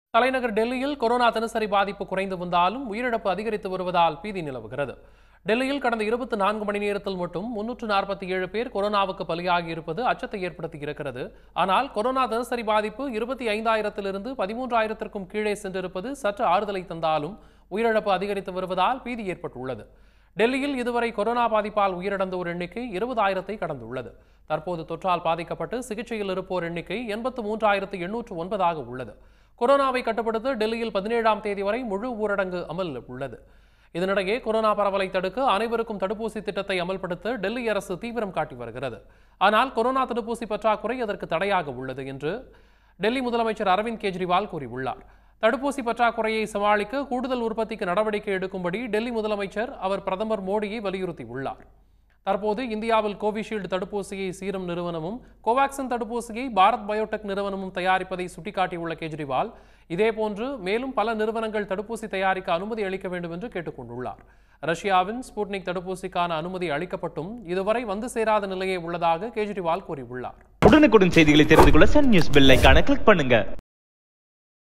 தலைநகர் டெல்லியில் கொரோனா தினசரி பாதிப்பு குறைந்து வந்தாலும் உயிரிழப்பு அதிகரித்து வருவதால் பீதி நிலவுகிறது. டெல்லியில் கடந்த 24 மணி நேரத்தில் மட்டும் 347 பேர் கொரோனாவுக்கு பலியாகி இருப்பது அச்சத்தை ஏற்படுத்தி இருக்கிறது. ஆனால் கொரோனா தினசரி பாதிப்பு 25,000 13,000 கீழே சென்றிருப்பது சற்று ஆறுதலை தந்தாலும் உயிரிழப்பு அதிகரித்து வருவதால் பீதி ஏற்பட்டுள்ளது. டெல்லியில் இதுவரை கொரோனா பாதிப்பால் உயிரிழந்தோர் எண்ணிக்கை 20,000 கடந்துள்ளது. தற்போது தொற்றால் பாதிக்கப்பட்டு சிகிச்சையில் இருப்போர் எண்ணிக்கை 83,809 உள்ளது. கொரோனாவை கட்டுப்படுத்த டெல்லியில் 17ஆம் தேதி வரை முழு ஊரடங்கு அமலில் உள்ளது. இதனிடையே கொரோனா பரவலை தடுக்க அனைவருக்கும் தடுப்பூசி திட்டத்தை அமல்படுத்த டெல்லி அரசு தீவிரம் காட்டி வருகிறது. ஆனால் கொரோனா தடுப்பூசி பற்றாக்குறை அதற்கு தடையாக உள்ளது என்று டெல்லி முதலமைச்சர் அரவிந்த் கெஜ்ரிவால் கூறியுள்ளார். தடுப்பூசி பற்றாக்குறையை சமாளிக்க கூடுதல் உற்பத்திக்கு நடவடிக்கை எடுக்கும்படி டெல்லி முதலமைச்சர் அவர் பிரதமர் மோடியை வலியுறுத்தியுள்ளார். தற்போது இந்தியாவில் கோவிஷீல்டு தடுப்பூசியை சீரம் நிறுவனமும் கோவாக்சின் தடுப்பூசியை பாரத் பயோடெக் நிறுவனமும் தயாரிப்பதை சுட்டிக்காட்டியுள்ள கெஜ்ரிவால் இதேபோன்று மேலும் பல நிறுவனங்கள் தடுப்பூசி தயாரிக்க அனுமதி அளிக்க வேண்டும் என்று கேட்டுக்கொண்டுள்ளார். ரஷ்யாவின் ஸ்புட்னிக் தடுப்பூசிக்கான அனுமதி அளிக்கப்பட்டும் இதுவரை வந்து சேராத நிலையே உள்ளதாக கெஜ்ரிவால் கூறியுள்ளார். உடனுக்குடன் செய்திகளை தெரிந்து கொள்ள சன் நியூஸ் பெல் ஐகானை கிளிக் பண்ணுங்க.